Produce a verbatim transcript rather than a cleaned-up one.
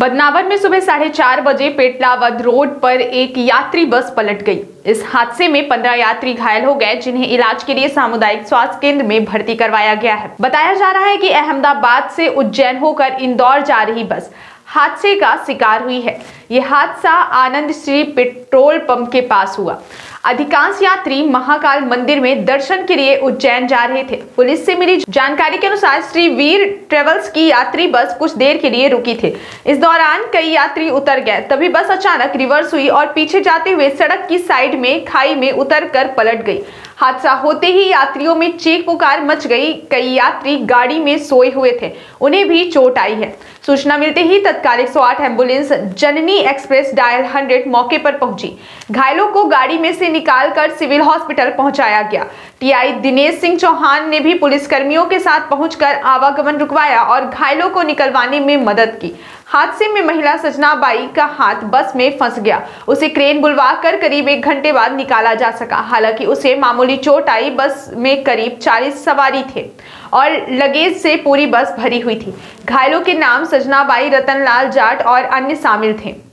बदनावर में सुबह साढ़े चार बजे पेटलावद रोड पर एक यात्री बस पलट गई। इस हादसे में पंद्रह यात्री घायल हो गए, जिन्हें इलाज के लिए सामुदायिक स्वास्थ्य केंद्र में भर्ती करवाया गया है। बताया जा रहा है कि अहमदाबाद से उज्जैन होकर इंदौर जा रही बस हादसे का शिकार हुई है। यह हादसा आनंद श्री पेट्रोल पंप के पास हुआ। अधिकांश यात्री महाकाल मंदिर में दर्शन के लिए उज्जैन जा रहे थे। पुलिस से मिली जानकारी के अनुसार श्री वीर ट्रेवल्स की यात्री बस कुछ देर के लिए रुकी थी। इस दौरान कई यात्री उतर गए, तभी बस अचानक रिवर्स हुई और पीछे जाते हुए सड़क की साइड में खाई में उतरकर पलट गई। हादसा होते ही यात्रियों में चीख पुकार मच गई। कई यात्री गाड़ी में सोए हुए थे, उन्हें भी चोट आई है। सूचना मिलते ही तत्काल एक सौ आठ ambulance Janani express dial hundred मौके पर पहुंची। घायलों को गाड़ी में से निकालकर सिविल हॉस्पिटल पहुंचाया गया। टीआई दिनेश सिंह चौहान ने भी पुलिस कर्मियों के साथ पहुंचकर आवागमन रुकवाया और घायलों को निकलवाने में मदद की। हादसे में महिला सजनाबाई का हाथ बस में फंस गया। उसे क्रेन बुलवाकर करीब एक घंटे बाद निकाला जा सका। हालांकि उसे मामूली चोट आई। बस में करीब चालीस सवारी थे और लगेज से पूरी बस भरी हुई थी। घायलों के नाम सजनाबाई, रतनलाल जाट और अन्य शामिल थे।